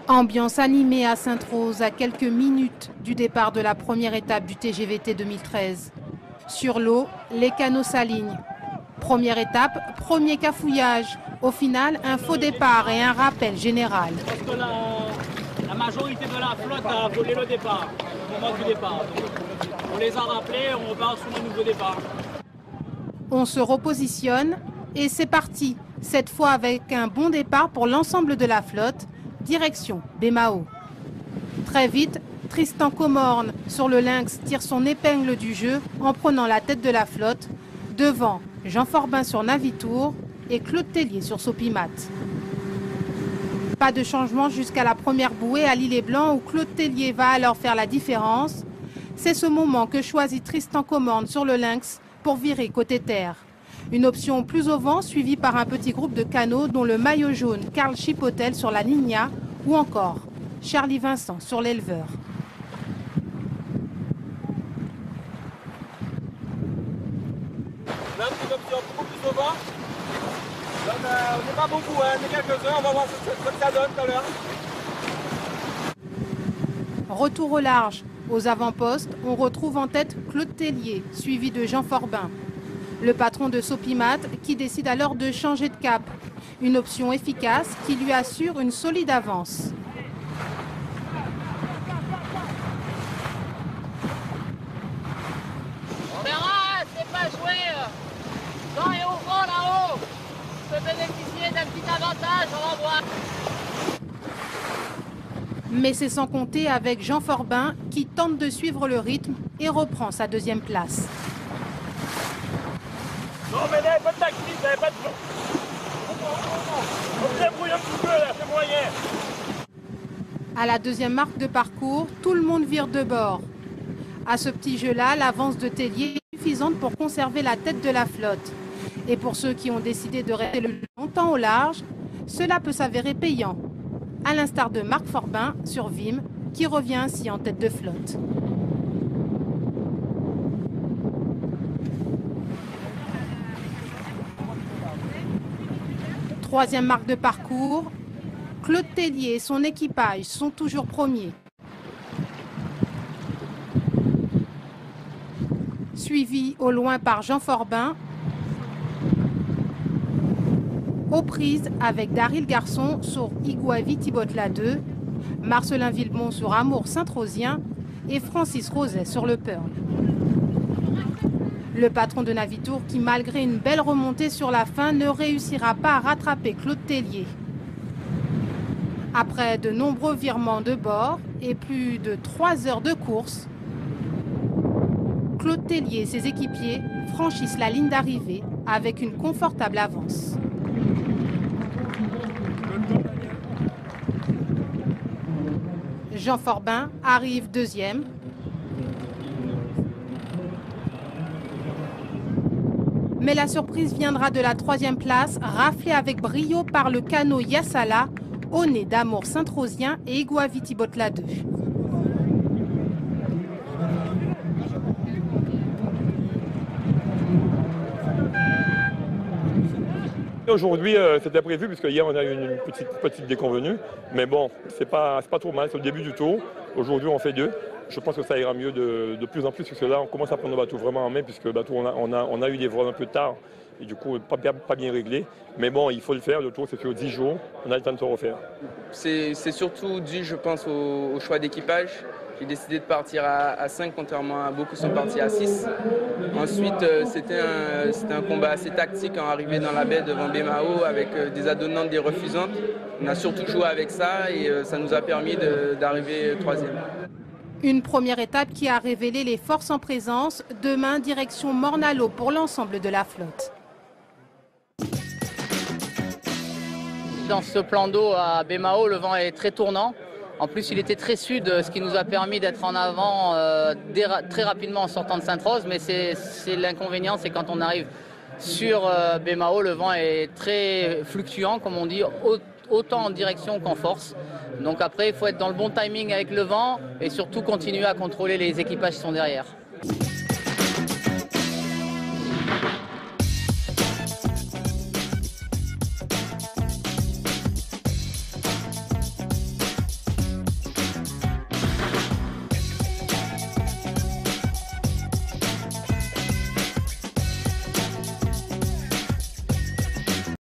Ambiance animée à Sainte-Rose à quelques minutes du départ de la première étape du TGVT 2013. Sur l'eau, les canots s'alignent. Première étape, premier cafouillage. Au final, un faux départ et un rappel général. Parce que la majorité de la flotte a volé le départ, au moment du départ. Donc, on les a rappelés, on repart sur le nouveau départ. On se repositionne et c'est parti. Cette fois avec un bon départ pour l'ensemble de la flotte. Direction Bémao. Très vite, Tristan Comorne sur le Lynx tire son épingle du jeu en prenant la tête de la flotte. Devant, Jean Forbin sur Navitour et Claude Tellier sur Sopimat. Pas de changement jusqu'à la première bouée à l'Île-et-Blanc où Claude Tellier va alors faire la différence. C'est ce moment que choisit Tristan Comorne sur le Lynx pour virer côté terre. Une option plus au vent suivie par un petit groupe de canots dont le maillot jaune Karl Chipotel sur la Nina ou encore Charlie Vincent sur l'éleveur. Là, c'est une option beaucoup plus au vent. Donc, on n'est pas beaucoup, hein, c'est quelques-uns, on va voir ce que ça donne tout à l'heure. Retour au large. Aux avant-postes, on retrouve en tête Claude Tellier, suivi de Jean Forbin. Le patron de Sopimat qui décide alors de changer de cap. Une option efficace qui lui assure une solide avance. On verra, c'est pas joué. Quand et au vent là-haut, on peut bénéficier d'un petit avantage, on va voir. Mais c'est sans compter avec Jean Forbin qui tente de suivre le rythme et reprend sa deuxième place. Non, mais là, pas de tactique, pas de... On se débrouille un petit peu, là, c'est moyen. À la deuxième marque de parcours, tout le monde vire de bord. À ce petit jeu-là, l'avance de Tellier est suffisante pour conserver la tête de la flotte. Et pour ceux qui ont décidé de rester longtemps au large, cela peut s'avérer payant. À l'instar de Marc Forbin sur Vim, qui revient ainsi en tête de flotte. Troisième marque de parcours, Claude Tellier et son équipage sont toujours premiers. Suivi au loin par Jean Forbin. Aux prises avec Daryl Garçon sur Iguavi Thibotla 2, Marcelin Villemont sur Amour Saint-Rosien et Francis Roset sur le Pearl. Le patron de Navitour qui, malgré une belle remontée sur la fin, ne réussira pas à rattraper Claude Tellier. Après de nombreux virements de bord et plus de 3 heures de course, Claude Tellier et ses équipiers franchissent la ligne d'arrivée avec une confortable avance. Jean Forbin arrive deuxième. Mais la surprise viendra de la troisième place, raflée avec brio par le canot Yassala, au nez d'Amour Saint-Rosien et Iguavi Thibotla 2. Aujourd'hui, c'était prévu puisque hier on a eu une petite déconvenue, mais bon, c'est pas trop mal, c'est le début du tour. Aujourd'hui, on fait 2. Je pense que ça ira mieux de plus en plus parce que là, on commence à prendre le bateau vraiment en main puisque le bateau, on a eu des vols un peu tard et du coup, pas bien réglé. Mais bon, il faut le faire. Le tour, c'est sur 10 jours. On a le temps de se refaire. C'est surtout dû, je pense, au choix d'équipage. J'ai décidé de partir à 5, contrairement à beaucoup sont partis à 6. Ensuite, c'était un combat assez tactique en arrivée dans la baie devant Bémao avec des adonnantes, des refusantes. On a surtout joué avec ça et ça nous a permis d'arriver 3e. Une première étape qui a révélé les forces en présence. Demain, direction Morne-à-l'eau pour l'ensemble de la flotte. Dans ce plan d'eau à Bémao, le vent est très tournant. En plus, il était très sud, ce qui nous a permis d'être en avant très rapidement en sortant de Sainte-Rose. Mais c'est l'inconvénient, c'est quand on arrive sur Bémao, le vent est très fluctuant, comme on dit, autant en direction qu'en force. Donc après, il faut être dans le bon timing avec le vent et surtout continuer à contrôler les équipages qui sont derrière.